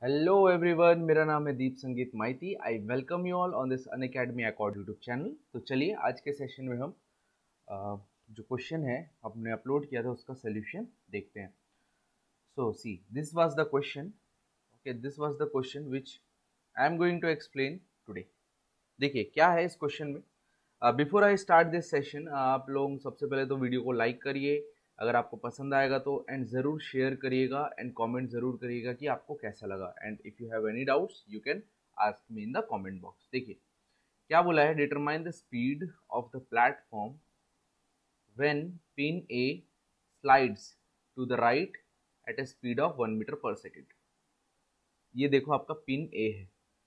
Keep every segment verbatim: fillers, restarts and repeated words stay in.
Hello everyone, मेरा नाम है Deep Sangeet Maiti. I welcome you all on this Unacademy accord YouTube channel. तो चलिए आज के सेशन में हम अ, जो क्वेश्चन है हमने अपलोड किया था उसका सोल्यूशन देखते हैं। So see this was the question. Okay, this was the question which I am going to explain today. देखिए क्या है इस क्वेश्चन में। Before I start this session, आप लोग सबसे पहले तो वीडियो को लाइक करिए अगर आपको पसंद आएगा तो, एंड ज़रूर शेयर करिएगा एंड कमेंट ज़रूर करिएगा कि आपको कैसा लगा। And if you have any doubts you can ask me in the comment box. देखिए क्या बोला है, determine the speed of the platform when pin A slides to the right at a speed of one metre पर second. ये देखो आपका pin A है,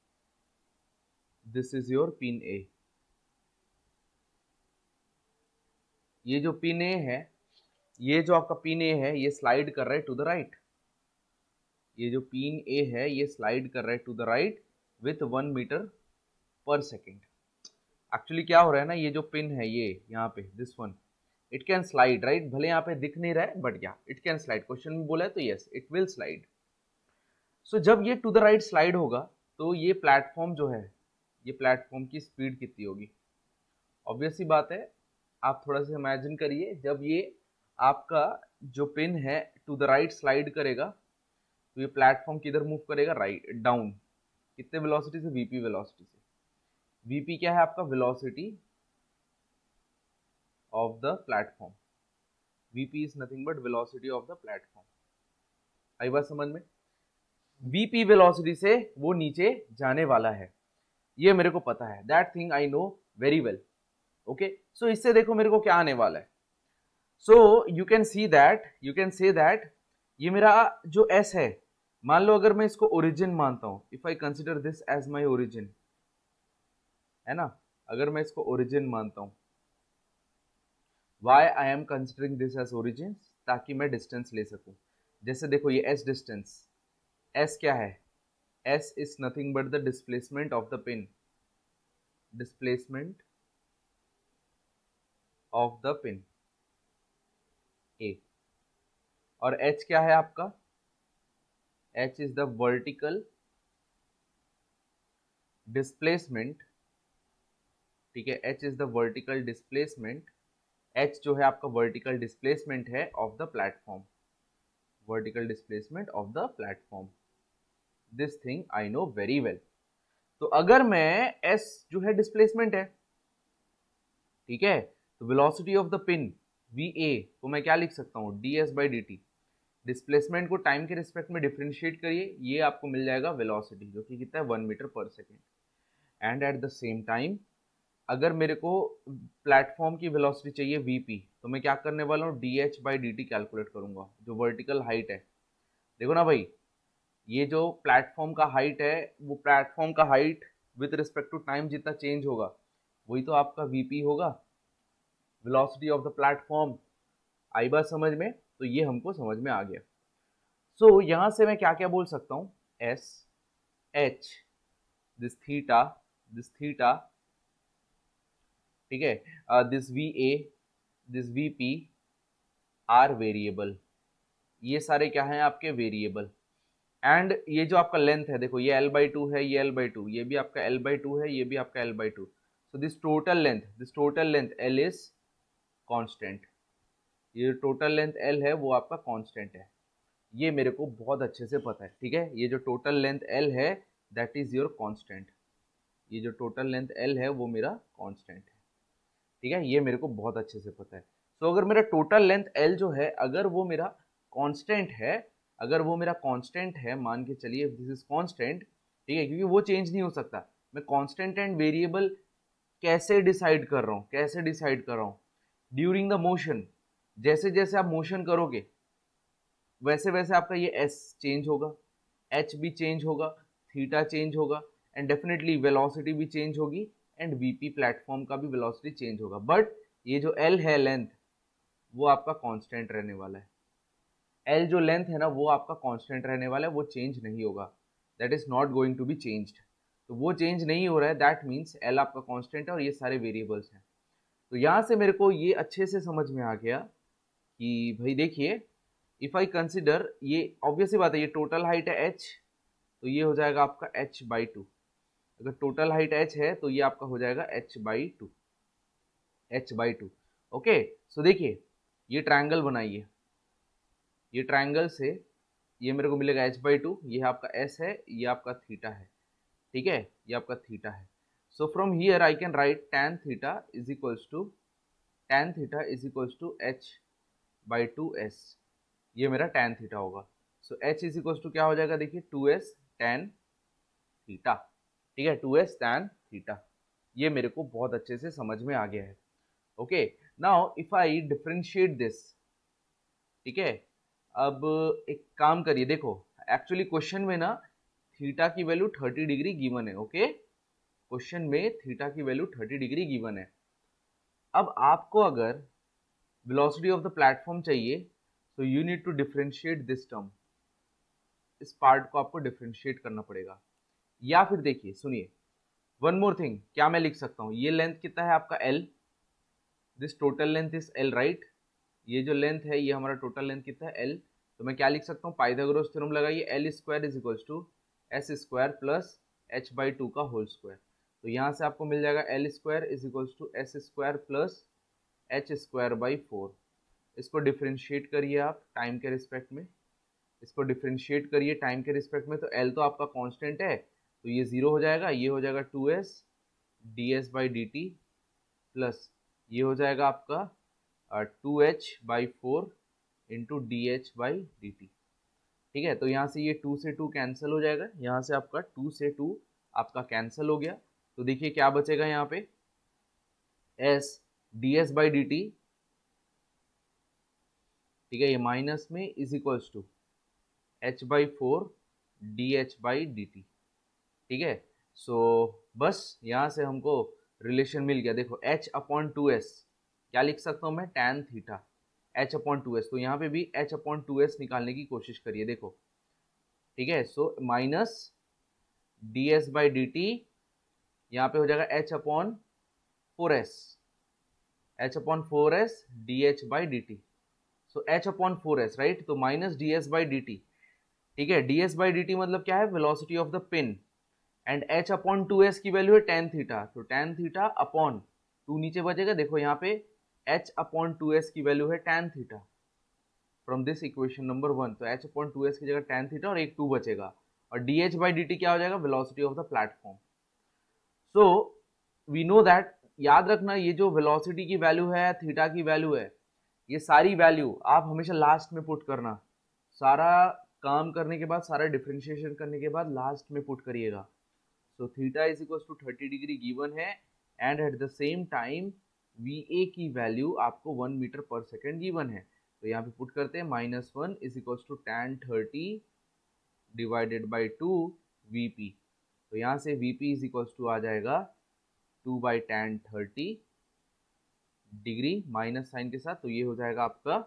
this is your pin A. ये जो पिन ए है, ये जो आपका पिन ए है ये स्लाइड कर रहा है टू द राइट। ये जो पिन ए है ये स्लाइड कर रहा है to the right with one metre पर सेकेंड। एक्चुअली क्या हो रहा है ना, ये जो पिन है ये यहाँ पे this one, it can slide right. भले यहाँ पे दिख नहीं रहा है बट या इट कैन स्लाइड। क्वेश्चन में बोला है तो yes it will slide. So जब ये टू द राइट स्लाइड होगा तो ये प्लेटफॉर्म जो है, ये प्लेटफॉर्म की स्पीड कितनी होगी। ऑब्वियस सी बात है, आप थोड़ा सा इमेजिन करिए, जब ये आपका जो पिन है टू द राइट स्लाइड करेगा तो ये प्लेटफॉर्म किधर मूव करेगा, राइट डाउन। कितने वेलोसिटी से, वीपी वेलोसिटी से। वीपी क्या है आपका, velocity of the platform. VP is nothing but velocity of the platform. आई बात समझ में। वीपी वेलोसिटी से वो नीचे जाने वाला है, ये मेरे को पता है, that thing I know very well. Okay, so इससे देखो मेरे को क्या आने वाला है। So you can see that, you can say that ये मेरा जो एस है, मान लो अगर मैं इसको ओरिजिन मानता हूं, if I consider this as my origin, है ना, अगर मैं इसको ओरिजिन मानता हूं, why I am considering this as origin, ताकि मैं डिस्टेंस ले सकूं। जैसे देखो ये एस डिस्टेंस, एस क्या है, S is nothing but the displacement of the pin, displacement of the pin A. और एच क्या है आपका, H is the vertical displacement. ठीक है, H is the vertical displacement. H जो है आपका वर्टिकल डिस्प्लेसमेंट है of the platform, vertical displacement of the platform. This thing I know very well. तो अगर मैं एस जो है डिस्प्लेसमेंट है, ठीक है, तो velocity of the pin V A को मैं क्या लिख सकता हूं, D S by D T. Displacement को टाइम के रिस्पेक्ट में डिफरेंशिएट करिए, ये आपको मिल जाएगा वेलोसिटी, जो कि कितना है, वन मीटर पर second. And at the same time अगर मेरे को प्लेटफॉर्म की वेलोसिटी चाहिए वीपी, तो मैं क्या करने वाला हूँ, D H by D T calculate करूंगा, जो वर्टिकल हाइट है। देखो ना भाई, ये जो प्लेटफॉर्म का हाइट है, वो प्लेटफॉर्म का height with respect to time जितना चेंज होगा वही तो आपका वीपी होगा, वेलोसिटी ऑफ द प्लेटफॉर्म। आई बात समझ में। तो ये हमको समझ में आ गया। सो so, यहां से मैं क्या क्या बोल सकता हूं, S H this theta, this theta, ठीक है, this V A, this V P are variable. ये सारे क्या हैं आपके, वेरिएबल। एंड ये जो आपका लेंथ है, देखो ये एल बाई टू है, ये एल बाई टू, ये भी आपका एल बाई टू है, ये भी आपका L by two. So this total length, this total length L is constant. ये टोटल लेंथ एल है वो आपका कांस्टेंट है, ये मेरे को बहुत अच्छे से पता है। ठीक है, ये जो टोटल लेंथ एल है दैट इज योर कांस्टेंट। ये जो टोटल लेंथ एल है वो मेरा कांस्टेंट है। ठीक है, ये मेरे को बहुत अच्छे से पता है। सो so, अगर मेरा टोटल लेंथ एल जो है, अगर वो मेरा कांस्टेंट है, अगर वो मेरा कांस्टेंट है, मान के चलिए दिस इज कांस्टेंट, ठीक है, क्योंकि वो चेंज नहीं हो सकता। मैं कांस्टेंट एंड वेरिएबल कैसे डिसाइड कर रहा हूँ, कैसे डिसाइड कर रहा हूँ, ड्यूरिंग द मोशन। जैसे जैसे आप मोशन करोगे वैसे वैसे आपका ये एस चेंज होगा, एच भी चेंज होगा, थीटा चेंज होगा, एंड डेफिनेटली वेलोसिटी भी चेंज होगी, एंड वीपी प्लेटफॉर्म का भी वेलोसिटी चेंज होगा। बट ये जो एल है लेंथ, वो आपका कांस्टेंट रहने वाला है। एल जो लेंथ है ना वो आपका कांस्टेंट रहने वाला है, वो चेंज नहीं होगा, that is not going to be changed. तो वो चेंज नहीं हो रहा है, दैट मीन्स एल आपका कांस्टेंट है और ये सारे वेरिएबल्स हैं। तो यहाँ से मेरे को ये अच्छे से समझ में आ गया कि भाई देखिए, इफ आई कंसिडर, ये ऑब्वियस ही बात है, ये टोटल हाइट है एच, तो ये हो जाएगा आपका h बाई टू। अगर टोटल हाइट h है तो ये आपका हो जाएगा h by two, h by two. Okay, so देखिए ये ट्रायंगल बनाइए, ये ट्रायंगल से ये मेरे को मिलेगा h बाई टू, ये आपका s है, ये आपका थीटा है, ठीक है, ये आपका थीटा है। So from here I can write tan theta is equals to tan theta is equals to h by two s, ये मेरा tan थीटा होगा। So h is equals to क्या हो जाएगा, देखिए टू एस tan थीटा, ठीक है, to S tan theta. ये मेरे को बहुत अच्छे से समझ में आ गया है। Okay, now if I differentiate this, ठीक है, अब एक काम करिए, देखो एक्चुअली क्वेश्चन में ना थीटा की वैल्यू थर्टी डिग्री गिवन है। ओके, क्वेश्चन में थीटा की वैल्यू थर्टी डिग्री गिवन है। अब आपको अगर वेलोसिटी ऑफ द प्लेटफॉर्म चाहिए तो you need to differentiate this term, इस पार्ट को आपको डिफरेंशिएट करना पड़ेगा। या फिर देखिए सुनिए, वन मोर थिंग, क्या मैं लिख सकता हूँ, ये लेंथ कितना है आपका L, this total length is L right, ये जो लेंथ है ये हमारा टोटल लेंथ कितना है L, तो मैं क्या लिख सकता हूँ, पाइथागोरस थ्योरम लगाइए, L square is equals to S square plus H by two का होल स्क्वायर। तो यहाँ से आपको मिल जाएगा L square is equals to S square plus H square by four. इसको डिफ्रेंशिएट करिए आप टाइम के रिस्पेक्ट में, इसको डिफ्रेंशिएट करिए टाइम के रिस्पेक्ट में, तो L तो आपका कांस्टेंट है तो ये जीरो हो जाएगा, ये हो जाएगा two S D S by D T plus ये हो जाएगा आपका two H by four into D H by D T, ठीक है। तो यहाँ से ये टू से टू कैंसिल हो जाएगा, यहाँ से आपका टू से टू आपका कैंसिल हो गया, तो देखिए क्या बचेगा यहाँ पे, S D S by D T, ठीक है, ये माइनस में is equals to H by four D H by D T, ठीक है। सो बस यहाँ से हमको रिलेशन मिल गया, देखो h अपॉन टू एस, क्या लिख सकता हूँ मैं, tan theta h upon two S, तो यहाँ पे भी h अपॉन टू एस निकालने की कोशिश करिए, देखो, ठीक है। So minus D S by D T, यहाँ पे हो जाएगा h upon four S, h upon four S D H by D T, so h upon four S right, तो minus D S by D T, ठीक है। D S by D T मतलब क्या है, velocity of the pin, and h upon two S की value है tan theta, तो tan theta upon to नीचे बचेगा, देखो यहाँ पे h अपॉन टू एस की वैल्यू है tan theta from this equation number one, तो h अपॉन टू एस की जगह tan थीटा और एक टू बचेगा, और dh बाई dt क्या हो जाएगा, velocity of the platform. So we know that, याद रखना ये जो वेलोसिटी की वैल्यू है, थीटा की वैल्यू है, ये सारी वैल्यू आप हमेशा लास्ट में पुट करना, सारा काम करने के बाद, सारा डिफरेंशिएशन करने के बाद लास्ट में पुट करिएगा। So theta is equals to thirty degree given है, and at the same time V A की वैल्यू आपको वन मीटर पर सेकेंड गिवन है, तो यहाँ पे पुट करते हैं minus one is equals to tan thirty divided by two V P, तो यहाँ से V P is equals to आ जाएगा two by tan thirty degree minus sign के साथ, तो ये हो जाएगा आपका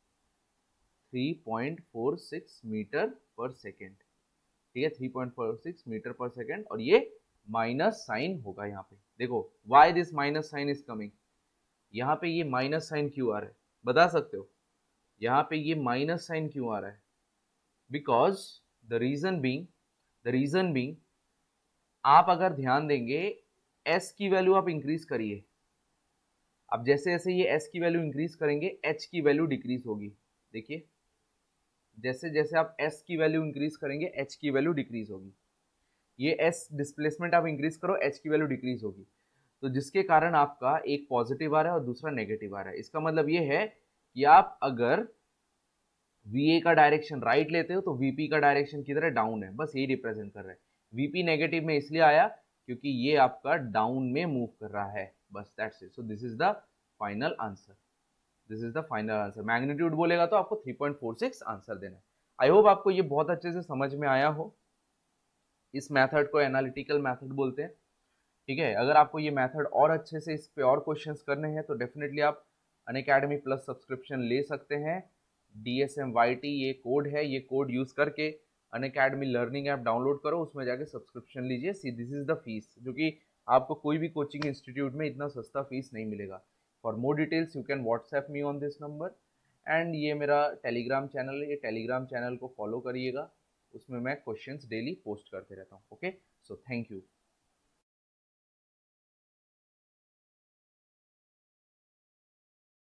three point four six metre पर सेकेंड, ठीक है, three point four six metre पर सेकेंड, और ये माइनस साइन होगा यहाँ पे, देखो why this minus sign is coming, यहाँ पे ये माइनस साइन क्यों आ रहा है, बता सकते हो यहाँ पे ये माइनस साइन क्यों आ रहा है, because the reason being the reason being आप अगर ध्यान देंगे s की वैल्यू आप इंक्रीज करिए, अब जैसे जैसे ये s की वैल्यू इंक्रीज करेंगे h की वैल्यू डिक्रीज होगी, देखिए जैसे जैसे आप s की वैल्यू इंक्रीज करेंगे h की वैल्यू डिक्रीज होगी, ये s डिस्प्लेसमेंट आप इंक्रीज करो h की वैल्यू डिक्रीज होगी, तो जिसके कारण आपका एक पॉजिटिव आ रहा है और दूसरा नेगेटिव आ रहा है। इसका मतलब ये है कि आप अगर V A का डायरेक्शन राइट लेते हो तो V P का डायरेक्शन किधर है, डाउन है, बस यही रिप्रेजेंट कर रहा है। V P नेगेटिव में इसलिए आया क्योंकि ये आपका डाउन में मूव कर रहा है, बस that's it. So this is the final answer, this is the final answer. Magnitude बोलेगा तो आपको three point four six answer देना है। आई होप आपको ये बहुत अच्छे से समझ में आया हो। इस मेथड को एनालिटिकल मेथड बोलते हैं, ठीक है। अगर आपको ये मेथड और अच्छे से इस पे और क्वेश्चंस करने हैं तो डेफिनेटली आप अनअकैडमी प्लस सब्सक्रिप्शन ले सकते हैं। D S M Y T ये कोड है, ये कोड यूज करके अनअकैडमी लर्निंग ऐप डाउनलोड करो, उसमें जाके सब्सक्रिप्शन लीजिए। See this is the fees, जो कि आपको कोई भी कोचिंग इंस्टीट्यूट में इतना सस्ता फीस नहीं मिलेगा। For more details you can WhatsApp me on this number, and ये मेरा टेलीग्राम चैनल है, ये टेलीग्राम चैनल को फॉलो करिएगा, उसमें मैं क्वेश्चंस डेली पोस्ट करते रहता हूँ। Okay, so thank you.